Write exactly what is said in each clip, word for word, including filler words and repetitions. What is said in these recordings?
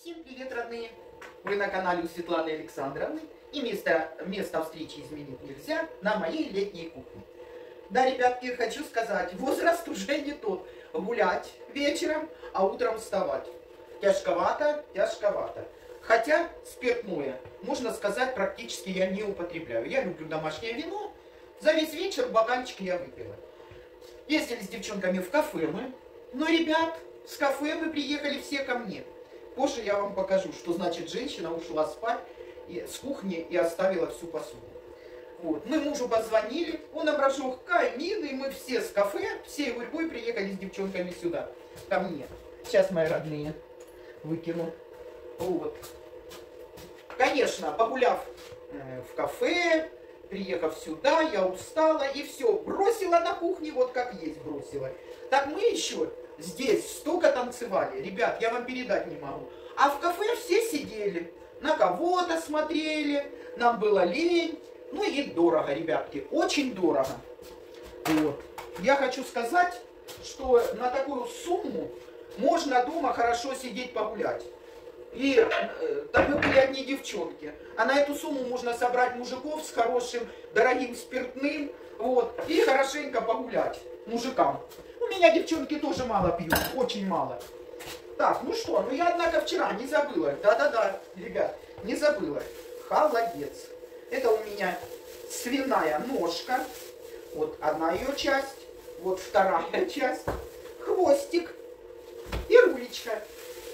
Всем привет, родные! Вы на канале у Светланы Александровны, и место, место встречи изменить нельзя на моей летней кухне. Да, ребятки, хочу сказать, возраст уже не тот. Гулять вечером, а утром вставать. Тяжковато, тяжковато. Хотя спиртное, можно сказать, практически я не употребляю. Я люблю домашнее вино. За весь вечер бокальчик я выпила. Ездили с девчонками в кафе мы. Но, ребят, с кафе мы приехали все ко мне. Позже я вам покажу, что значит женщина ушла спать и, с кухни и оставила всю посуду. Вот. Мы мужу позвонили, он обожег камин, и мы все с кафе, всей гурьбой приехали с девчонками сюда, ко мне. Сейчас, мои родные, выкину. Вот. Конечно, погуляв э, в кафе, приехав сюда, я устала и все, бросила на кухне, вот как есть бросила. Так мы еще здесь столько танцевали, ребят, я вам передать не могу. А в кафе все сидели, на кого-то смотрели, нам было лень. Ну и дорого, ребятки, очень дорого. Вот. Я хочу сказать, что на такую сумму можно дома хорошо сидеть погулять. И э, там мы были одни девчонки. А на эту сумму можно собрать мужиков с хорошим, дорогим спиртным. Вот, и хорошенько погулять мужикам. У меня девчонки тоже мало пьют, очень мало. Так, ну что, ну я, однако, вчера не забыла. Да-да-да, ребят, не забыла. Холодец. Это у меня свиная ножка. Вот одна ее часть. Вот вторая часть. Хвостик. И рулечка.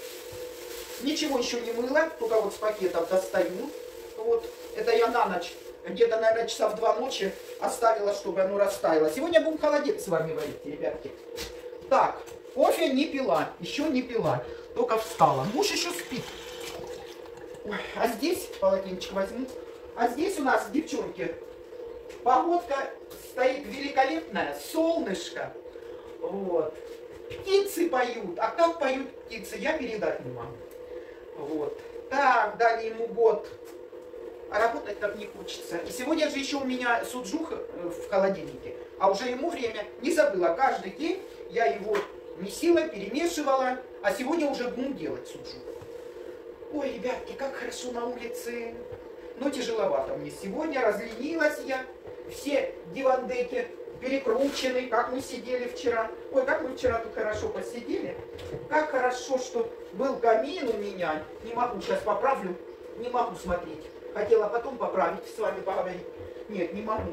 Ничего еще не мыла. Только вот с пакетов достаю. Вот. Это я на ночь. Где-то, наверное, часа в два ночи оставила, чтобы оно растаяло. Сегодня будем холодец с вами варить, ребятки. Так, кофе не пила. Еще не пила. Только встала. Муж еще спит. Ой, а здесь полотенчик возьму. А здесь у нас, девчонки, погодка стоит великолепная, солнышко. Вот. Птицы поют. А как поют птицы, я передать не могу. Вот. Так, дали ему год. А работать так не хочется. И сегодня же еще у меня суджух в холодильнике. А уже ему время не забыла. Каждый день я его месила, перемешивала. А сегодня уже будем делать суджух. Ой, ребятки, как хорошо на улице. Но тяжеловато мне сегодня, разленилась я. Все дивандеки перекручены, как мы сидели вчера. Ой, как мы вчера тут хорошо посидели. Как хорошо, что был камин у меня. Не могу, сейчас поправлю. Не могу смотреть. Хотела потом поправить, с вами поговорить. Нет, не могу.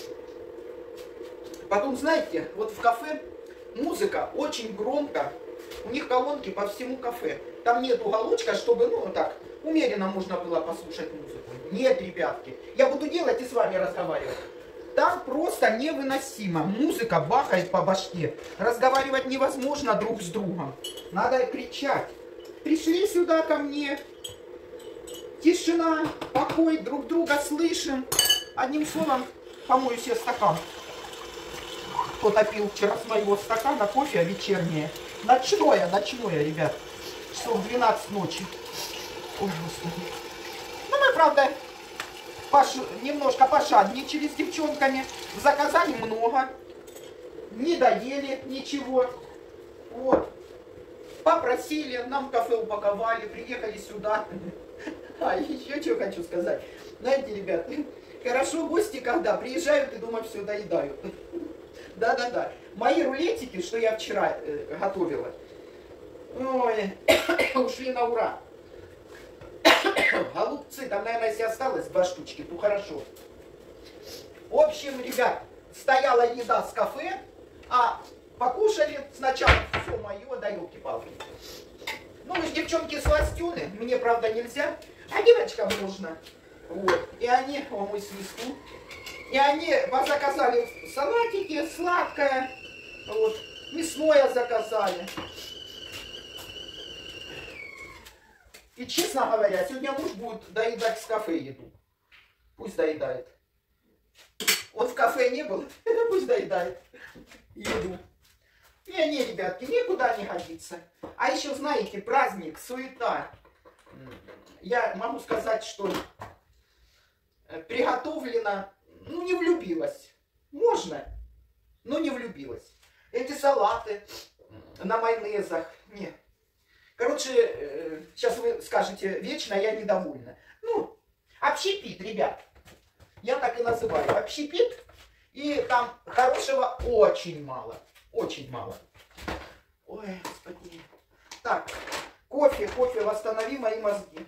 Потом, знаете, вот в кафе музыка очень громко. У них колонки по всему кафе. Там нет уголочка, чтобы, ну, так, умеренно можно было послушать музыку. Нет, ребятки. Я буду делать и с вами разговаривать. Там просто невыносимо. Музыка бахает по башке. Разговаривать невозможно друг с другом. Надо кричать. Пришли сюда ко мне. Тишина, покой, друг друга слышим. Одним словом, помою себе стакан. Кто-то пил вчера с моего стакана кофе вечернее. Ночное, ночное, ребят. Часов двенадцать ночи. Ой, Господи. Ну, мы, правда, пош... немножко пошадничали с девчонками. Заказали много. Не доели ничего. Вот. Попросили, нам кафе упаковали, приехали сюда. А, еще что хочу сказать. Знаете, ребят, хорошо гости, когда приезжают и дома все доедают. Да-да-да. Мои рулетики, что я вчера э, готовила, ой, ушли на ура. Голубцы, там, наверное, если осталось два штучки, то хорошо. В общем, ребят, стояла еда с кафе, а покушали сначала все мое, да елки-палки. Ну, мы же девчонки сластены, мне, правда, нельзя, а девочкам можно. Вот. И они, о, мой свисту, и они заказали салатики, сладкое, вот, мясное заказали. И, честно говоря, сегодня муж будет доедать с кафе еду. Пусть доедает. Он в кафе не был, пусть доедает еду. И не, ребятки, никуда не годится. А еще, знаете, праздник, суета. Я могу сказать, что приготовлено, ну, не влюбилась. Можно, но не влюбилась. Эти салаты на майонезах, нет. Короче, э, сейчас вы скажете, вечно я недовольна. Ну, общепит, ребят. Я так и называю. Общепит. И там хорошего очень мало. Очень мало. Ой, господи. Так, кофе, кофе, восстанови мои мозги.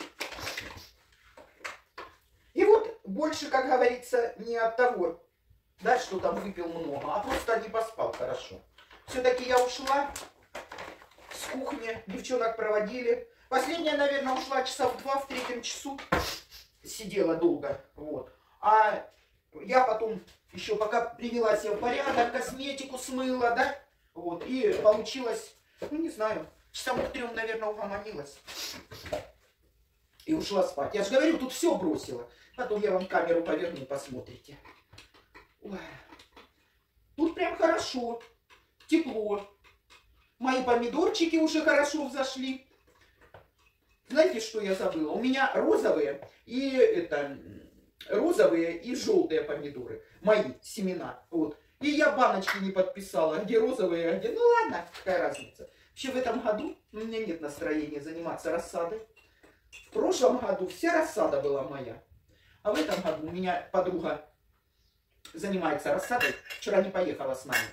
И вот больше, как говорится, не от того, да, что там выпил много, а просто не поспал хорошо. Все-таки я ушла с кухни, девчонок проводили. Последняя, наверное, ушла часа в два, в третьем часу. Сидела долго, вот. А я потом еще пока привела себя в порядок, косметику смыла, да, вот. И получилось, ну не знаю, часам к трем, наверное, угомонилась. И ушла спать. Я же говорю, тут все бросила. Потом я вам камеру поверну, посмотрите. Ой. Тут прям хорошо, тепло. Мои помидорчики уже хорошо взошли. Знаете, что я забыла? У меня розовые и это розовые и желтые помидоры. Мои семена. Вот. И я баночки не подписала, где розовые, а где... Ну ладно, какая разница. Вообще в этом году у меня нет настроения заниматься рассадой. В прошлом году вся рассада была моя. А в этом году у меня подруга занимается рассадой. Вчера не поехала с нами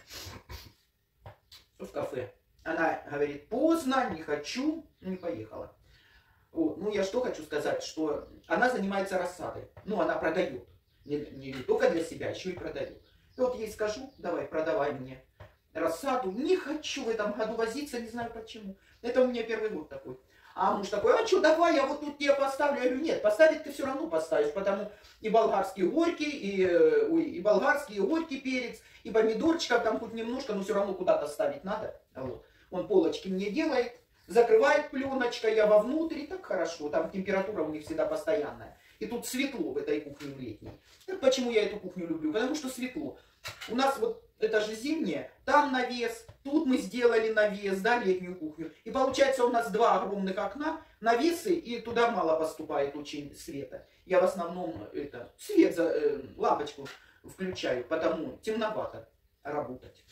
в кафе. Она говорит, поздно, не хочу, не поехала. Вот. Ну, я что хочу сказать, что она занимается рассадой. Ну, она продает. Не, не, не только для себя, еще и продает. И вот ей скажу, давай, продавай мне рассаду. Не хочу в этом году возиться, не знаю почему. Это у меня первый год такой. А муж такой, а что, давай, я вот тут тебе поставлю. Я говорю, нет, поставить ты все равно поставишь, потому и болгарский горький, и, ой, и болгарский, и горький перец, и помидорчиков там хоть немножко, но все равно куда-то ставить надо. Вот. Он полочки мне делает, закрывает пленочкой, я вовнутрь, и так хорошо, там температура у них всегда постоянная. И тут светло в этой кухне в летней. Так почему я эту кухню люблю? Потому что светло. У нас вот, это же зимнее, там навес, тут мы сделали навес, да, летнюю кухню. И получается у нас два огромных окна, навесы, и туда мало поступает очень света. Я в основном это, свет, за, э, лампочку включаю, потому темновато работать.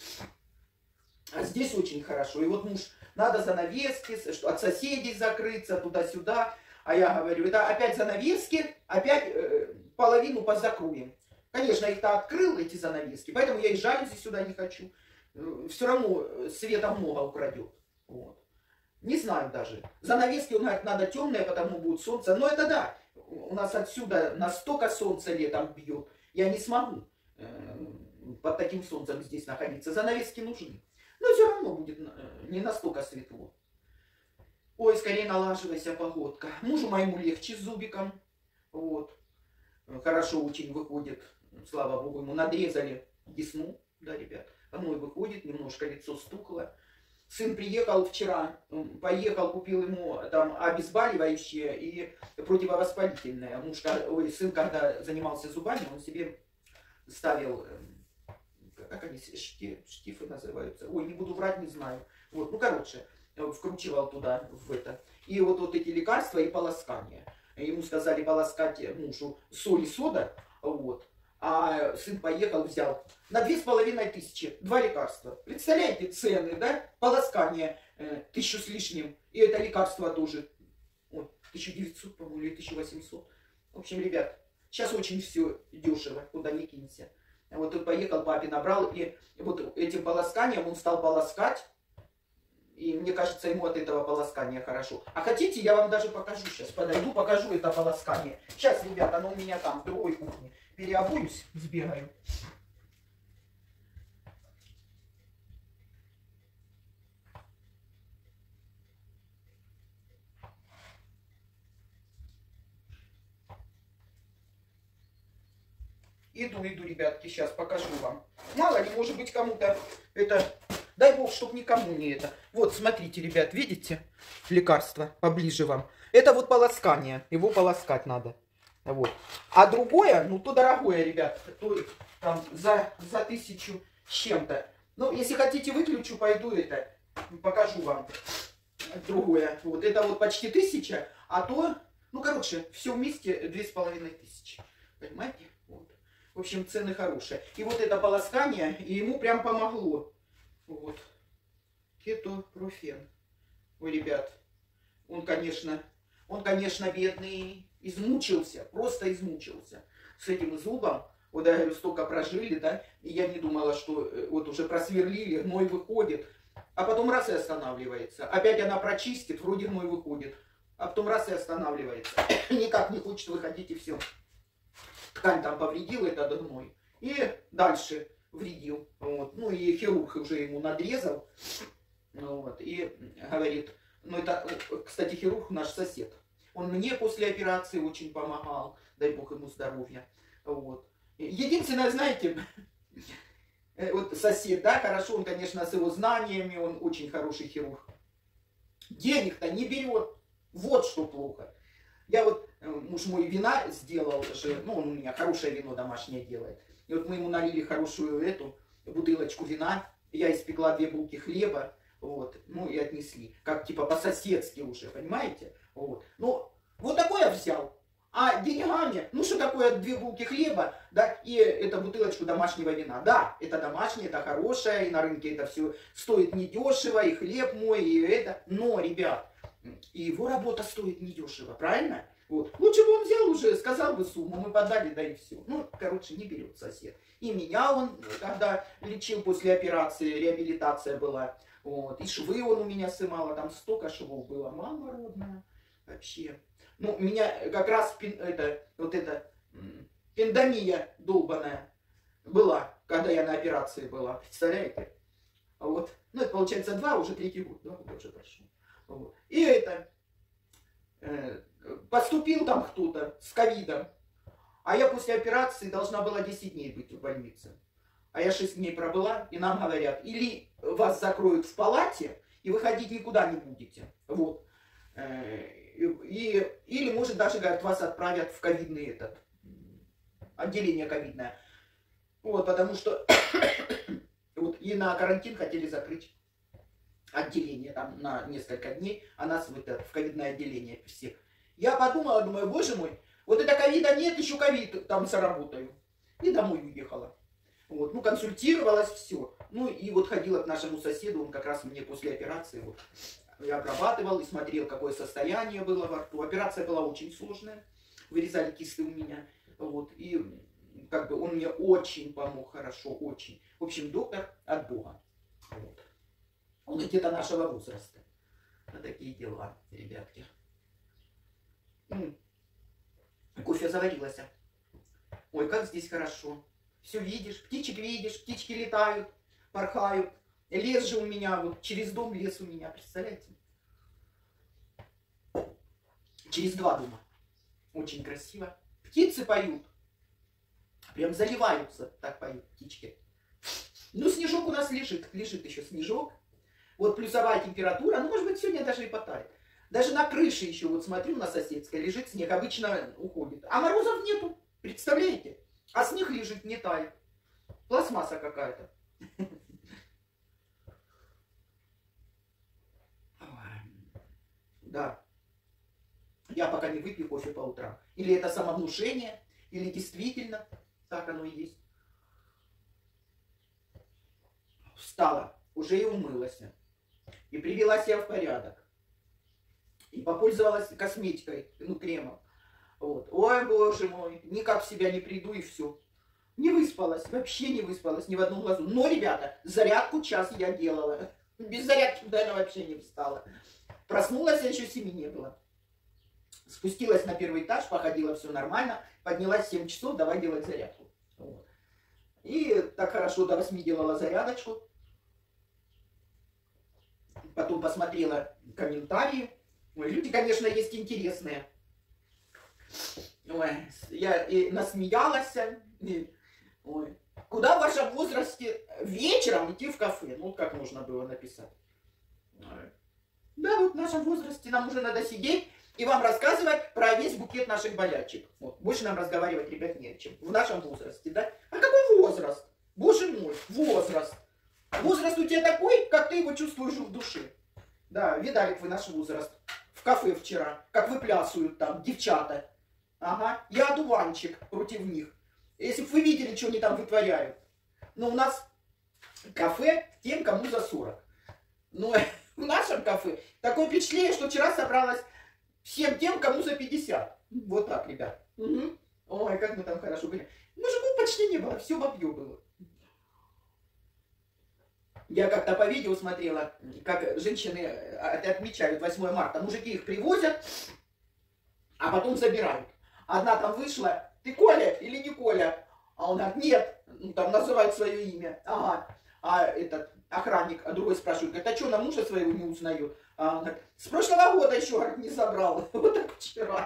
А здесь очень хорошо. И вот муж, надо занавески, от соседей закрыться, туда-сюда. А я говорю, это опять занавески, опять э, половину позакроем. Конечно, их-то открыл, эти занавески, поэтому я и жалюзи сюда не хочу. Все равно света много украдет. Вот. Не знаю даже. Занавески, он говорит, надо темные, потому будет солнце. Но это да, у нас отсюда настолько солнце летом бьет, я не смогу э, под таким солнцем здесь находиться. Занавески нужны. Но все равно будет не настолько светло. Ой, скорее налаживайся, погодка. Мужу моему легче с зубиком. Вот. Хорошо очень выходит. Слава богу, ему надрезали десну. Да, ребят. Оно и выходит, немножко лицо стухло. Сын приехал вчера, поехал, купил ему там обезболивающее и противовоспалительное. Муж, ой, сын, когда занимался зубами, он себе ставил, как они, штифы называются. Ой, не буду врать, не знаю. Вот, ну, короче, вкручивал туда, в это. И вот, вот эти лекарства и полоскание. Ему сказали полоскать мужу соль и сода, вот. А сын поехал, взял на две с половиной тысячи два лекарства. Представляете цены, да? Полоскание э, тысячу с лишним. И это лекарство тоже. Ой, тысяча девятьсот, по-моему, или тысяча восемьсот. В общем, ребят, сейчас очень все дешево, куда ни кинься. Вот он поехал, папе набрал, и вот этим полосканием он стал полоскать. И мне кажется, ему от этого полоскания хорошо. А хотите, я вам даже покажу сейчас. Подойду, покажу это полоскание. Сейчас, ребята, оно у меня там, в другой кухне. Переобуюсь, сбегаю. Иду, иду, ребятки, сейчас покажу вам. Мало ли, может быть, кому-то это... Дай бог, чтоб никому не это. Вот, смотрите, ребят, видите? Лекарство поближе вам. Это вот полоскание. Его полоскать надо. Вот. А другое, ну, то дорогое, ребят. То там за, за тысячу с чем-то. Ну, если хотите, выключу, пойду это. Покажу вам другое. Вот, это вот почти тысяча. А то, ну, короче, все вместе две с половиной тысячи. Понимаете? Вот. В общем, цены хорошие. И вот это полоскание, и ему прям помогло. Вот. Кетопрофен. Ой, ребят. он, конечно, он, конечно, бедный, измучился, просто измучился с этим зубом. Вот я говорю, столько прожили, да, и я не думала, что вот уже просверлили, гной выходит, а потом раз и останавливается. Опять она прочистит, вроде гной выходит, а потом раз и останавливается. Никак не хочет выходить, и все. Ткань там повредила этот гной, и дальше вредил. Вот. Ну и хирург уже ему надрезал, вот, и говорит, ну это, кстати, хирург наш сосед. Он мне после операции очень помогал, дай бог ему здоровья. Вот. Единственное, знаете, вот сосед, да, хорошо, он, конечно, с его знаниями, он очень хороший хирург. Денег-то не берет. Вот что плохо. Я вот, муж мой вина сделал же, ну, он у меня хорошее вино домашнее делает. И вот мы ему налили хорошую эту бутылочку вина, я испекла две булки хлеба, вот, ну и отнесли. Как типа по-соседски уже, понимаете? Вот. Ну, вот такое взял. А деньгами, ну что такое две булки хлеба, да, и это бутылочку домашнего вина. Да, это домашнее, это хорошее, и на рынке это все стоит недешево, и хлеб мой, и это. Но, ребят, и его работа стоит недешево, правильно? Вот. Лучше бы он взял уже, сказал бы сумму, мы подали, да и все. Ну, короче, не берет сосед. И меня он, когда лечил после операции, реабилитация была, вот, и швы он у меня сымал, а там столько швов было, мама родная, вообще. Ну, у меня как раз это, вот эта пандемия долбаная была, когда я на операции была, представляете? Вот. Ну, это получается два, уже третий год, два года уже прошел. Вот. И это, э, поступил там кто-то с ковидом, а я после операции должна была десять дней быть в больнице. А я шесть дней пробыла, и нам говорят, или вас закроют в палате, и выходить никуда не будете. Вот. И, или, может, даже, говорят, вас отправят в ковидный этот, отделение ковидное. Вот, потому что вот, и на карантин хотели закрыть отделение там на несколько дней, а нас в, это, в ковидное отделение всех. Я подумала, думаю, боже мой, вот это ковида нет, еще ковид там заработаю. И домой уехала. Вот, ну, консультировалась, все. Ну, и вот ходила к нашему соседу, он как раз мне после операции вот, я обрабатывал и смотрел, какое состояние было во рту. Операция была очень сложная. Вырезали кисты у меня. Вот. И как бы он мне очень помог, хорошо, очень. В общем, доктор от Бога. Вот. Он где-то нашего возраста. Вот такие дела, ребятки. М-м. Кофе заварилось. Ой, как здесь хорошо. Все видишь, птичек видишь, птички летают, порхают. Лес же у меня, вот через дом лес у меня, представляете? Через два дома. Очень красиво. Птицы поют. Прям заливаются, так поют птички. Ну, снежок у нас лежит, лежит еще снежок. Вот плюсовая температура, ну, может быть, сегодня даже и потает. Даже на крыше еще, вот смотрю, на соседской лежит снег, обычно уходит. А морозов нету, представляете? А снег лежит, не тает. Пластмасса какая-то. Да. Я пока не выпью кофе по утрам. Или это самовнушение, или действительно так оно и есть. Встала, уже и умылась. И привела себя в порядок. И попользовалась косметикой, ну, кремом. Вот. Ой, боже мой, никак в себя не приду и все. Не выспалась, вообще не выспалась ни в одном глазу. Но, ребята, зарядку час я делала. Без зарядки, наверное, вообще не встала. Проснулась, а еще семи не было. Спустилась на первый этаж, походила, все нормально. Поднялась в семь часов, давай делать зарядку. Вот. И так хорошо до восьми делала зарядочку. Потом посмотрела комментарии. Ой, люди, конечно, есть интересные. Ой, я и насмеялась. И, ой. Куда в вашем возрасте вечером идти в кафе? Ну, как можно было написать? Ой. Да, вот в нашем возрасте нам уже надо сидеть и вам рассказывать про весь букет наших болячек. Вот. Больше нам разговаривать, ребят, не о чем. В нашем возрасте, да? А какой возраст? Боже мой, возраст. Возраст у тебя такой, как ты его чувствуешь в душе. Да, видали вы наш возраст. В кафе вчера, как выплясывают там девчата. Ага, я одуванчик против них. Если бы вы видели, что они там вытворяют. Но у нас кафе тем, кому за сорок. Но в нашем кафе Такое впечатление, что вчера собралась всем тем, кому за пятьдесят. Вот так, ребят. Угу. Ой, как мы там хорошо были. Мужиков почти не было, все бабье было. Я как-то по видео смотрела, как женщины отмечают восьмое марта. Мужики их привозят, а потом забирают. Одна там вышла: ты Коля или не Коля? А он говорит: нет, ну, там называет свое имя. Ага. А этот охранник, а другой спрашивает, говорит: а что, на мужа своего не узнаю? А он говорит: с прошлого года еще, говорит, не забрал. Вот так вчера.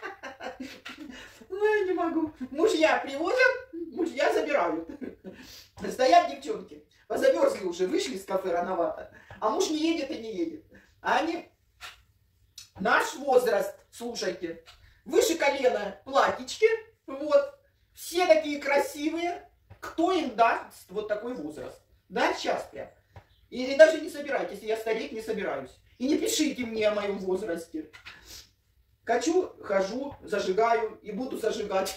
Ну, я не могу. Мужья привозят, мужья забирают. Стоят девчонки, позамерзли уже, вышли из кафе рановато. А муж не едет и не едет. А они... Наш возраст, слушайте, выше колена платьички, вот. Все такие красивые. Кто им даст вот такой возраст? Да, сейчас прям. И, и даже не собирайтесь, я стареть не собираюсь. И не пишите мне о моем возрасте. Хочу, хожу, зажигаю и буду зажигать.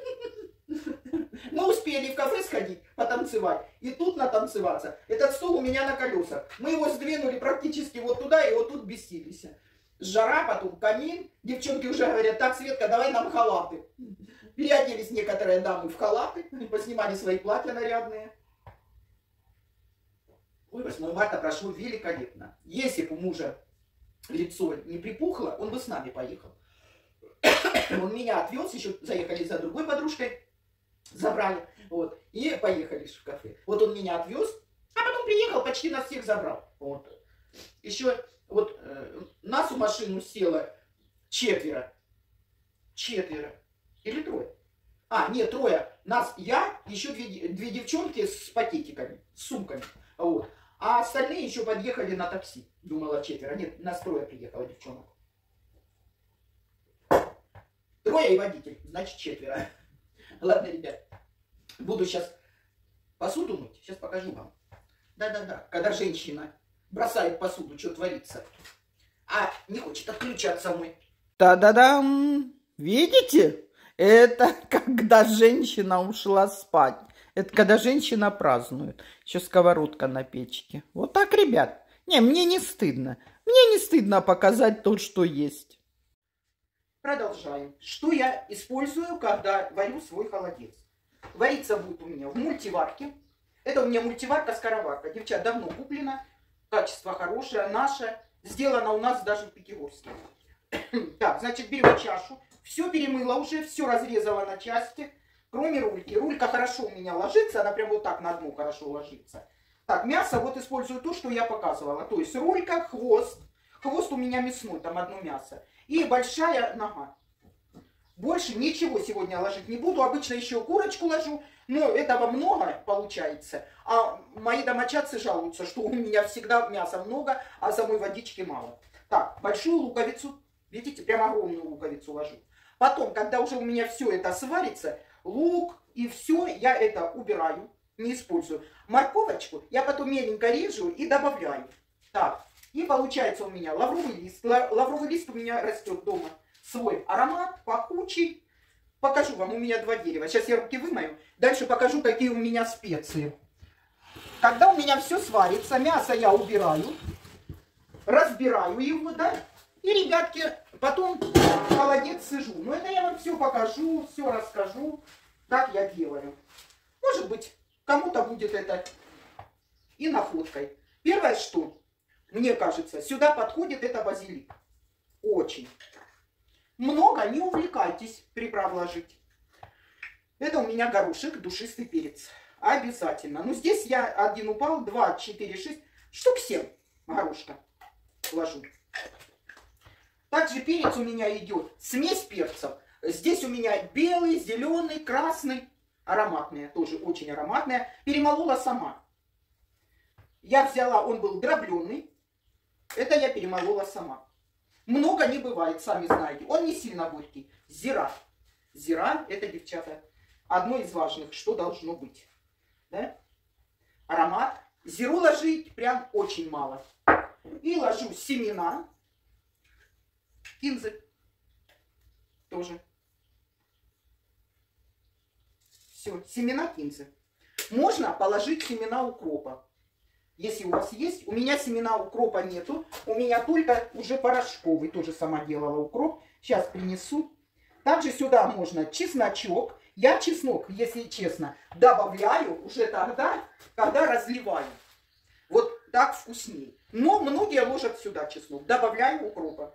Мы успели в кафе сходить, потанцевать. И тут натанцеваться. Этот стол у меня на колесах. Мы его сдвинули практически вот туда и вот тут бесились. Жара, потом камин. Девчонки уже говорят: так, Светка, давай нам халаты. Переоделись некоторые дамы в халаты. Поснимали свои платья нарядные. Ой, восьмое марта прошло великолепно. Если бы у мужа лицо не припухло, он бы с нами поехал. Он меня отвез, еще заехали за другой подружкой, забрали, вот, и поехали в кафе. Вот он меня отвез, а потом приехал, почти нас всех забрал. Вот. Еще вот э, нас в машину село четверо. Четверо. Или трое. А, нет, трое. Нас, я, еще две, две девчонки с пакетиками, с сумками. Вот. А остальные еще подъехали на такси. Думала четверо. Нет, нас трое приехало девчонок. Трое и водитель. Значит, четверо. Ладно, ребят. Буду сейчас посуду мыть. Сейчас покажу вам. Да-да-да. Когда женщина бросает посуду, что творится. А не хочет отключаться мой. Та-да-дам! Видите? Это когда женщина ушла спать. Это когда женщина празднует. Еще сковородка на печке. Вот так, ребят. Не, мне не стыдно. Мне не стыдно показать то, что есть. Продолжаем. Что я использую, когда варю свой холодец? Вариться будет у меня в мультиварке. Это у меня мультиварка-скороварка. Девчат, давно куплена. Качество хорошее, наше. Сделано у нас даже в Пятигорске. Так, значит, берем чашу. Все перемыла уже, все разрезала на части. Кроме рульки. Рулька хорошо у меня ложится, она прям вот так на дно хорошо ложится. Так, мясо вот использую то, что я показывала. То есть рулька, хвост. Хвост у меня мясной, там одно мясо. И большая нога. Больше ничего сегодня ложить не буду. Обычно еще курочку ложу, но этого много получается. А мои домочадцы жалуются, что у меня всегда мяса много, а самой водички мало. Так, большую луковицу. Видите, прям огромную луковицу ложу. Потом, когда уже у меня все это сварится, лук и все, я это убираю, не использую. Морковочку я потом меленько режу и добавляю. Так, и получается у меня лавровый лист. Лавровый лист у меня растет дома. Свой аромат, пахучий. Покажу вам, у меня два дерева. Сейчас я руки вымою. Дальше покажу, какие у меня специи. Когда у меня все сварится, мясо я убираю. Разбираю его, да. И, ребятки, потом холодец сижу. Но это я вам все покажу, все расскажу, как я делаю. Может быть, кому-то будет это и находкой. Первое, что, мне кажется, сюда подходит, это базилик. Очень. Много не увлекайтесь приправ ложить. Это у меня горошек, душистый перец. Обязательно. Ну, здесь я один упал, два, четыре, шесть, штук семь горошка ложу. Также перец у меня идет смесь перцев. Здесь у меня белый, зеленый, красный. Ароматная, тоже очень ароматная. Перемолола сама. Я взяла, он был дробленый. Это я перемолола сама. Много не бывает, сами знаете. Он не сильно горький. Зира. Зира, это, девчата, одно из важных, что должно быть. Да? Аромат. Зиру ложить прям очень мало. И ложу семена. Кинзы. Тоже. Все, семена кинзы. Можно положить семена укропа. если у вас есть. У меня семена укропа нету, у меня только уже порошковый, тоже сама делала укроп. Сейчас принесу. Также сюда можно чесночок. Я чеснок, если честно, добавляю уже тогда, когда разливаю. Вот так вкуснее. Но многие ложат сюда чеснок. Добавляю укропа.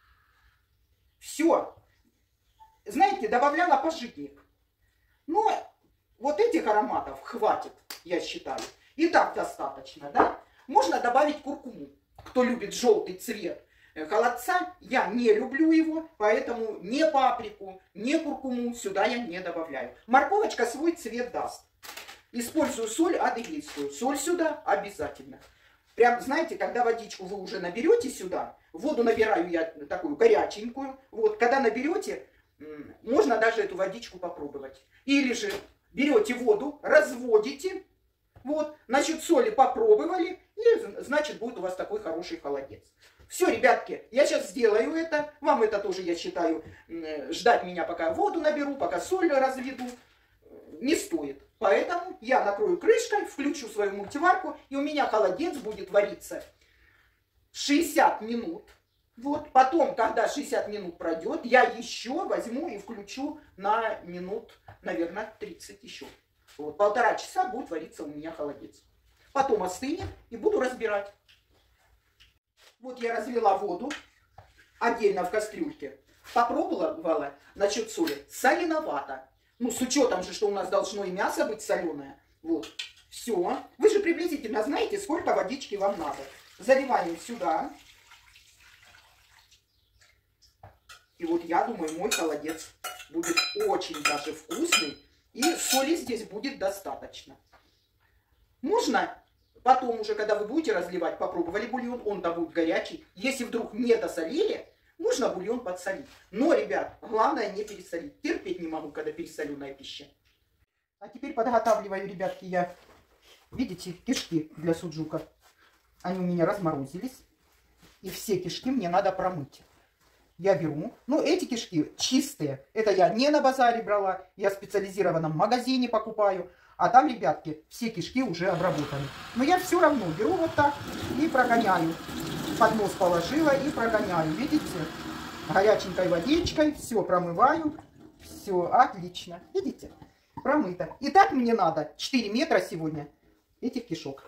Все. Знаете, добавляла пожитник. Но вот этих ароматов хватит, я считаю. И так достаточно, да? Можно добавить куркуму. Кто любит желтый цвет холодца, я не люблю его, поэтому ни паприку, ни куркуму сюда я не добавляю. Морковочка свой цвет даст. Использую соль адыгейскую. Соль сюда обязательно. Прям, знаете, когда водичку вы уже наберете сюда, воду набираю я такую горяченькую. Вот, когда наберете, можно даже эту водичку попробовать. Или же берете воду, разводите, вот, значит, соли попробовали, и, значит, будет у вас такой хороший холодец. Все, ребятки, я сейчас сделаю это. Вам это тоже, я считаю, ждать меня, пока воду наберу, пока соль разведу, не стоит. Поэтому я накрою крышкой, включу свою мультиварку, и у меня холодец будет вариться шестьдесят минут. Вот, потом, когда шестьдесят минут пройдет, я еще возьму и включу на минут, наверное, тридцать еще. Вот, полтора часа будет вариться у меня холодец. Потом остынет и буду разбирать. Вот я развела воду отдельно в кастрюльке. Попробовала насчет соли. Соленовато. Ну, с учетом же, что у нас должно и мясо быть соленое. Вот. Все. Вы же приблизительно знаете, сколько водички вам надо. Заливаем сюда. И вот я думаю, мой холодец будет очень даже вкусный. И соли здесь будет достаточно. Можно потом уже, когда вы будете разливать, попробовали бульон, он-то будет горячий. Если вдруг не досолили, можно бульон подсолить. Но, ребят, главное не пересолить. Терпеть не могу, когда пересоленая пища. А теперь подготавливаю, ребятки, я, видите, кишки для суджука. Они у меня разморозились. И все кишки мне надо промыть. Я беру, ну, эти кишки чистые. Это я не на базаре брала, я в специализированном магазине покупаю. А там, ребятки, все кишки уже обработаны. Но я все равно беру вот так и прогоняю. Под нос положила и прогоняю. Видите? Горяченькой водичкой. Все промываю. Все отлично. Видите? Промыто. И так мне надо четыре метра сегодня этих кишок.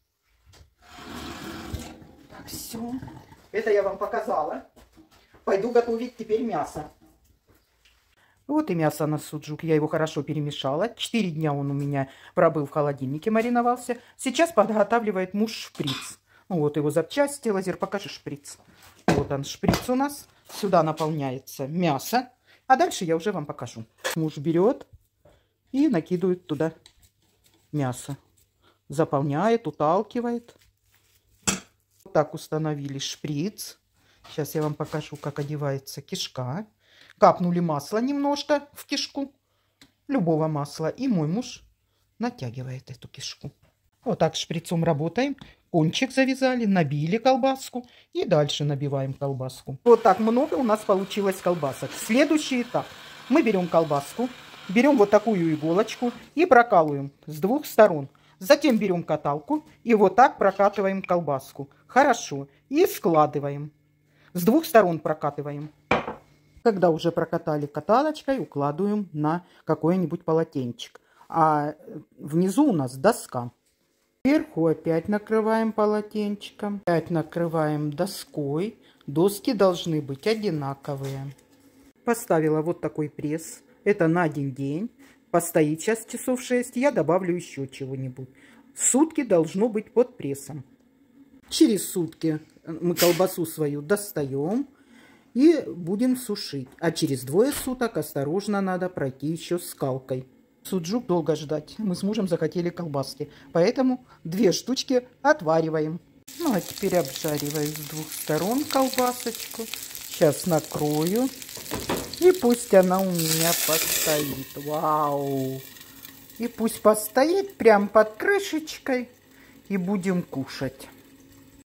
Так, все. Это я вам показала. Пойду готовить теперь мясо. Вот и мясо на суджук. Я его хорошо перемешала. Четыре дня он у меня пробыл в холодильнике, мариновался. Сейчас подготавливает муж шприц. Ну, вот его запчасти. Лазер, покажи шприц. Вот он, шприц у нас. Сюда наполняется мясо. А дальше я уже вам покажу. Муж берет и накидывает туда мясо. Заполняет, уталкивает. Вот так установили шприц. Сейчас я вам покажу, как одевается кишка. Капнули масло немножко в кишку. Любого масла. И мой муж натягивает эту кишку. Вот так шприцом работаем. Кончик завязали, набили колбаску. И дальше набиваем колбаску. Вот так много у нас получилось колбасок. Следующий этап. Мы берем колбаску. Берем вот такую иголочку и прокалываем с двух сторон. Затем берем каталку и вот так прокатываем колбаску. Хорошо. И складываем. С двух сторон прокатываем. Когда уже прокатали каталочкой, укладываем на какой-нибудь полотенчик. А внизу у нас доска. Сверху опять накрываем полотенчиком. Опять накрываем доской. Доски должны быть одинаковые. Поставила вот такой пресс. Это на один день. Постоит сейчас часов шесть. Я добавлю еще чего-нибудь. Сутки должно быть под прессом. Через сутки мы колбасу свою достаем и будем сушить. А через двое суток осторожно надо пройти еще скалкой. Суджук долго ждать. Мы с мужем захотели колбаски. Поэтому две штучки отвариваем. Ну а теперь обжариваю с двух сторон колбасочку. Сейчас накрою. И пусть она у меня постоит. Вау! И пусть постоит прям под крышечкой. И будем кушать.